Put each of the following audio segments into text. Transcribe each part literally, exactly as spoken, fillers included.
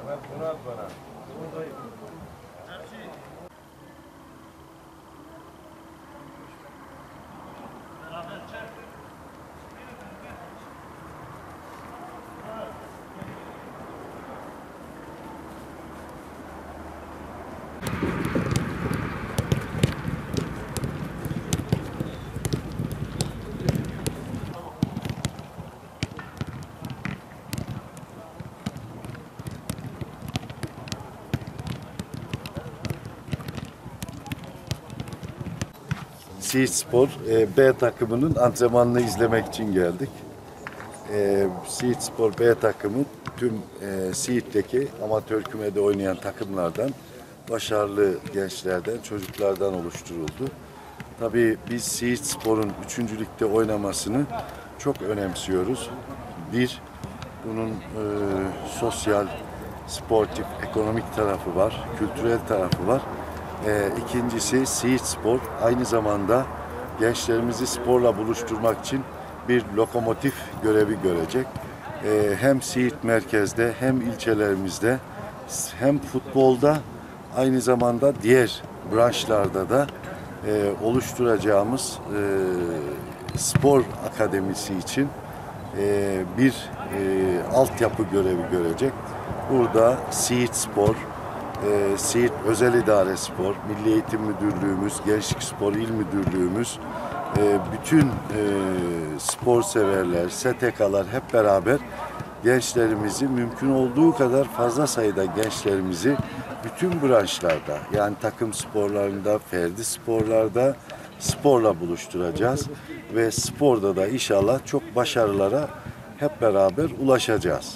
Siirt Spor e, B takımının antrenmanını izlemek için geldik. E, Siirt Spor B takımı tüm e, Siirt'teki amatör kümede oynayan takımlardan, başarılı gençlerden, çocuklardan oluşturuldu. Tabii biz Siirt Spor'un üçüncü ligde oynamasını çok önemsiyoruz. Bir, bunun e, sosyal, sportif, ekonomik tarafı var, kültürel tarafı var. E, ikincisi Siirt Spor aynı zamanda gençlerimizi sporla buluşturmak için bir lokomotif görevi görecek. E, hem Siirt merkezde hem ilçelerimizde hem futbolda aynı zamanda diğer branşlarda da e, oluşturacağımız e, spor akademisi için e, bir e, altyapı görevi görecek. Burada Siirt Spor, e, Siirt Özel İdare Spor, Milli Eğitim Müdürlüğümüz, Gençlik Spor İl Müdürlüğümüz, e, bütün e, spor severler, S T K'lar hep beraber gençlerimizi mümkün olduğu kadar fazla sayıda gençlerimizi bütün branşlarda yani takım sporlarında, ferdi sporlarda sporla buluşturacağız ve sporda da inşallah çok başarılara hep beraber ulaşacağız.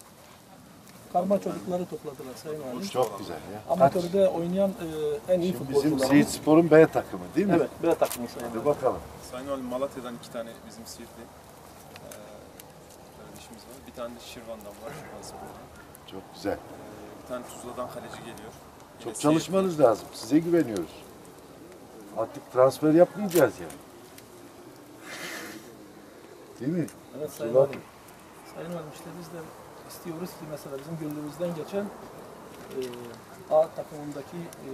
Karma çocukları topladılar Sayın Valim. Çok güzel ya. Amatörde oynayan e, en iyi Şimdi futbolcular. bizim Siirt Spor'un B takımı değil mi? Evet, B takımı Sayın Hadi Valim. bakalım. Sayın Valim, Malatya'dan iki tane bizim Siirtli e, kardeşimiz var. Bir tane de Şirvan'dan var, Şirvan Spor'dan. Çok güzel. E, bir tane Tuzla'dan kaleci geliyor. Yine Çok Siirtli. çalışmanız lazım. Size güveniyoruz. Artık transfer yapmayacağız yani. Değil mi? Evet Sayın Ulan. Valim. Sayın Valim işte biz de istiyoruz ki mesela bizim gönlümüzden geçen e, A takımındaki e,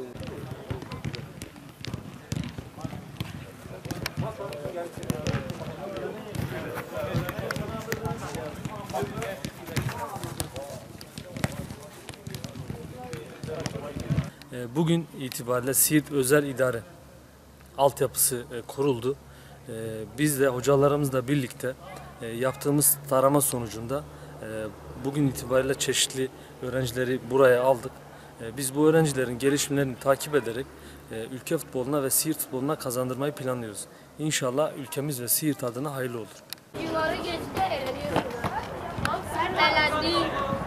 Bugün itibariyle Siirt Özel İdare altyapısı kuruldu. Biz de hocalarımızla birlikte yaptığımız tarama sonucunda bugün itibariyle çeşitli öğrencileri buraya aldık. Biz bu öğrencilerin gelişimlerini takip ederek ülke futboluna ve Siirt futboluna kazandırmayı planlıyoruz. İnşallah ülkemiz ve Siirt adına hayırlı olur. Yılları geçti eğleniyorsun. Sen eğlendin.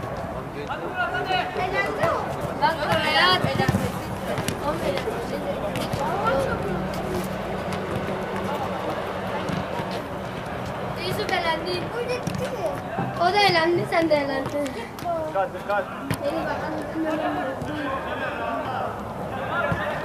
Eğlendi o. Bak o hayat eğlenmesi. O eğlenmesi. Yusuf eğlendi. O da eğlendi, sen de eğlendin. Dikkat dikkat.